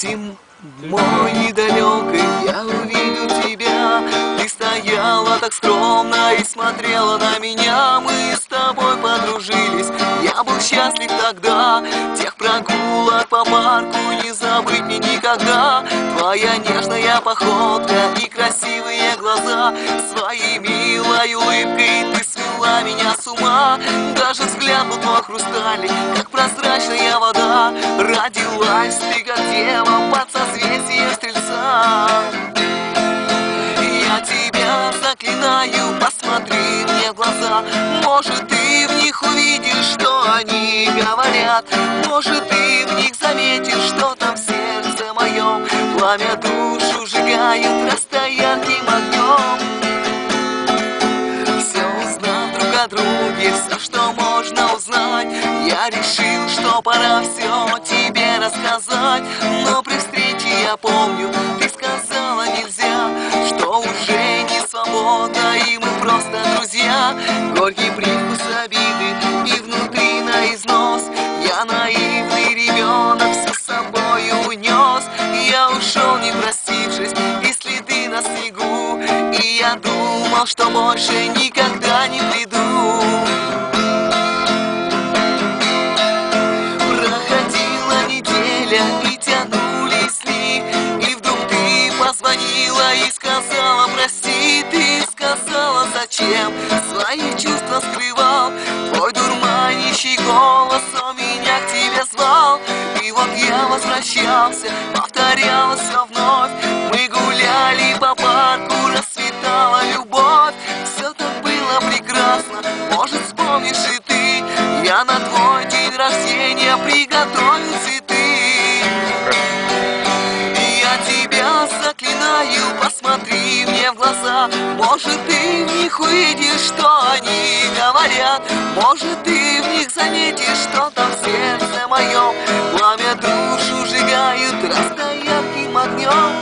Зимой недалекой я увидел тебя. Ты стояла так скромно и смотрела на меня. Мы с тобой подружились, я был счастлив тогда. Тех прогулок по парку не забыть мне никогда. Твоя нежная походка и красивые глаза, своей милой улыбкой ты свела меня с ума. Даже взгляд был твой хрустальный, как прозрачная вода. Родилась ты как дева под созвездие Стрельца. Я тебя заклинаю, посмотри мне в глаза. Может, ты в них увидишь, что они говорят. Может, ты в них заметишь, что там в сердце моем. Пламя душу сжигает, расстоянным огнем. Все узнав друг о друге, все, что можно узнать, я решил, что пора все тебе рассказать. Но при встрече я помню, ты сказала нельзя, что уже не свободно и мы просто друзья. Горький привкус обиды и внутри на износ. Я наивный ребенок все с собой унес. Я ушел не простившись, и следы на снегу. И я думал, что больше никогда не приду. Проходила неделя и тянулись дни, и вдруг ты позвонила и сказала прости. Ты сказала зачем, свои чувства скрывал. Твой дурманящий голос, он меня к тебе звал. И вот я возвращался, повторял все вновь. Мы гуляли по парку, расцветала любовь. Все так было прекрасно, может вспомнишь и ты. Я на твой день рождения приготовил цветы. Я тебя заклинаю, посмотри мне в глаза. Может, ты в них увидишь, что они говорят. Может, ты в них заметишь, что там в сердце моем. Пламя душу сжигают, расстоянным огнем.